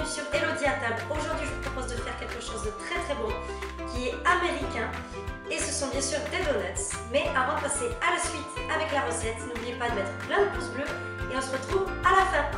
sur Elodie à table. Aujourd'hui, je vous propose de faire quelque chose de très bon qui est américain et ce sont bien sûr des donuts. Mais avant de passer à la suite avec la recette, n'oubliez pas de mettre plein de pouces bleus et on se retrouve à la fin.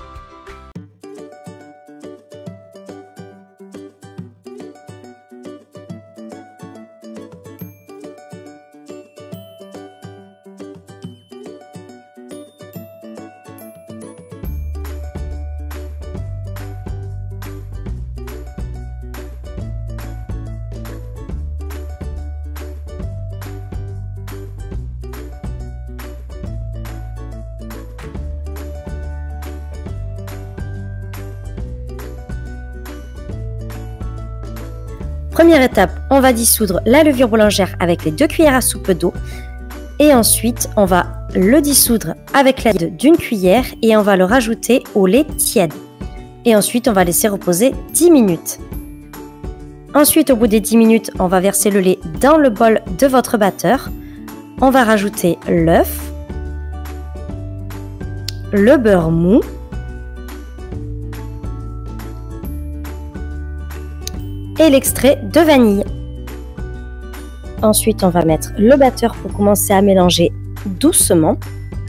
Première étape, on va dissoudre la levure boulangère avec les 2 cuillères à soupe d'eau et ensuite on va le dissoudre avec l'aide d'une cuillère et on va le rajouter au lait tiède. Et ensuite on va laisser reposer 10 minutes. Ensuite au bout des 10 minutes, on va verser le lait dans le bol de votre batteur. On va rajouter l'œuf, le beurre mou, et l'extrait de vanille. Ensuite, on va mettre le batteur pour commencer à mélanger doucement.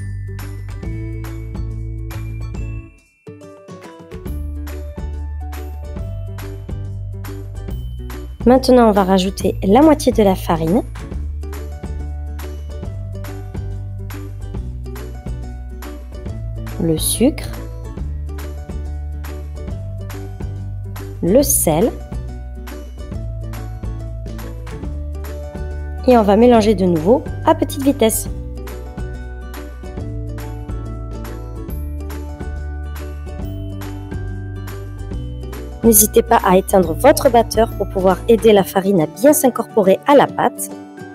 Maintenant, on va rajouter la moitié de la farine. Le sucre. Le sel. Et on va mélanger de nouveau à petite vitesse. N'hésitez pas à éteindre votre batteur pour pouvoir aider la farine à bien s'incorporer à la pâte.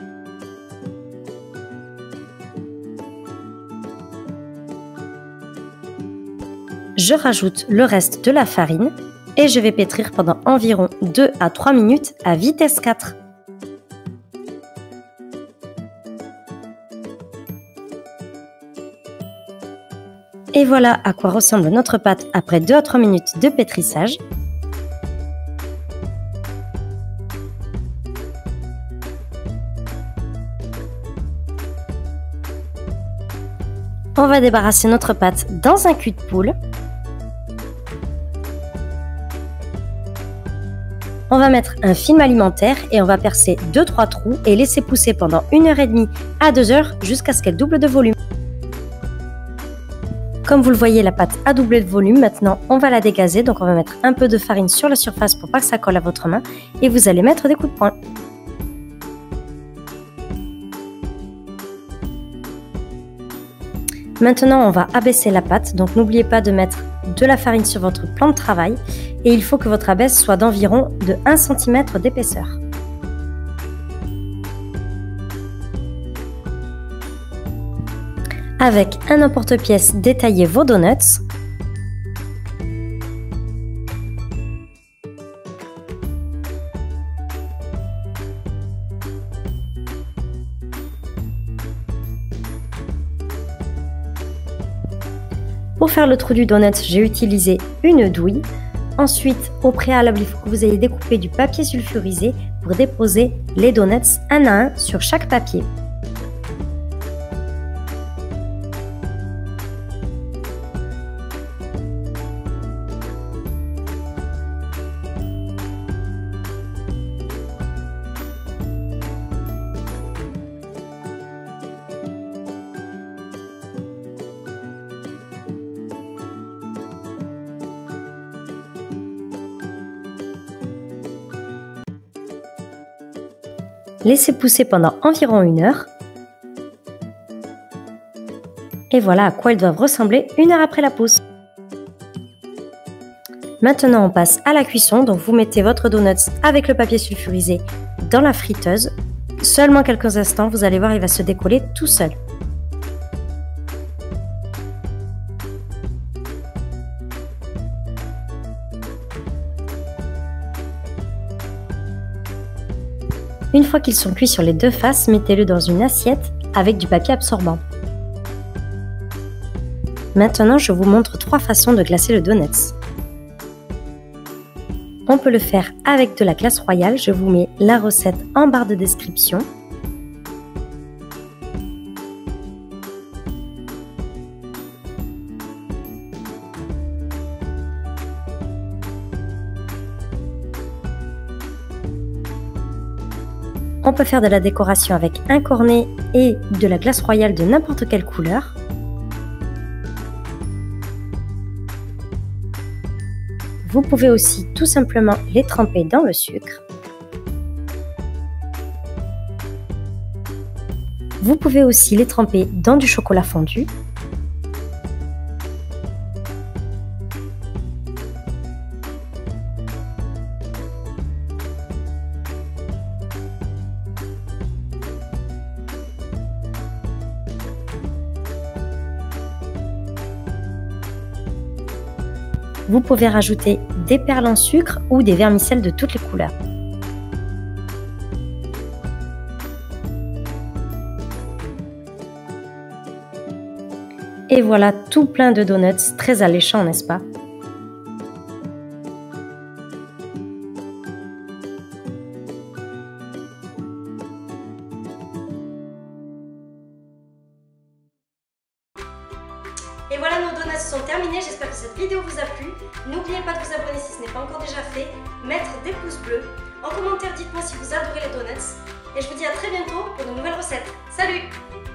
Je rajoute le reste de la farine et je vais pétrir pendant environ 2 à 3 minutes à vitesse 4. Et voilà à quoi ressemble notre pâte après 2 à 3 minutes de pétrissage. On va débarrasser notre pâte dans un cul de poule. On va mettre un film alimentaire et on va percer 2-3 trous et laisser pousser pendant 1h30 à 2h jusqu'à ce qu'elle double de volume. Comme vous le voyez, la pâte a doublé de volume. Maintenant, on va la dégazer. Donc, on va mettre un peu de farine sur la surface pour pas que ça colle à votre main. Et vous allez mettre des coups de poing. Maintenant, on va abaisser la pâte. Donc, n'oubliez pas de mettre de la farine sur votre plan de travail. Et il faut que votre abaisse soit d'environ de 1 cm d'épaisseur. Avec un emporte-pièce, détaillez vos donuts. Pour faire le trou du donut, j'ai utilisé une douille. Ensuite, au préalable, il faut que vous ayez découpé du papier sulfurisé pour déposer les donuts un à un sur chaque papier. Laissez pousser pendant environ 1 heure. Et voilà à quoi ils doivent ressembler 1 heure après la pousse. Maintenant, on passe à la cuisson. Donc, vous mettez votre donut avec le papier sulfurisé dans la friteuse. Seulement quelques instants, vous allez voir, il va se décoller tout seul. Une fois qu'ils sont cuits sur les deux faces, mettez-le dans une assiette avec du papier absorbant. Maintenant, je vous montre 3 façons de glacer le donut. On peut le faire avec de la glace royale. Je vous mets la recette en barre de description. On peut faire de la décoration avec un cornet et de la glace royale de n'importe quelle couleur. Vous pouvez aussi tout simplement les tremper dans le sucre. Vous pouvez aussi les tremper dans du chocolat fondu. Vous pouvez rajouter des perles en sucre ou des vermicelles de toutes les couleurs. Et voilà, tout plein de donuts, très alléchants, n'est-ce pas? Et voilà, nos donuts sont terminés, j'espère que cette vidéo vous a plu. N'oubliez pas de vous abonner si ce n'est pas encore déjà fait, mettre des pouces bleus. En commentaire, dites-moi si vous adorez les donuts. Et je vous dis à très bientôt pour de nouvelles recettes. Salut!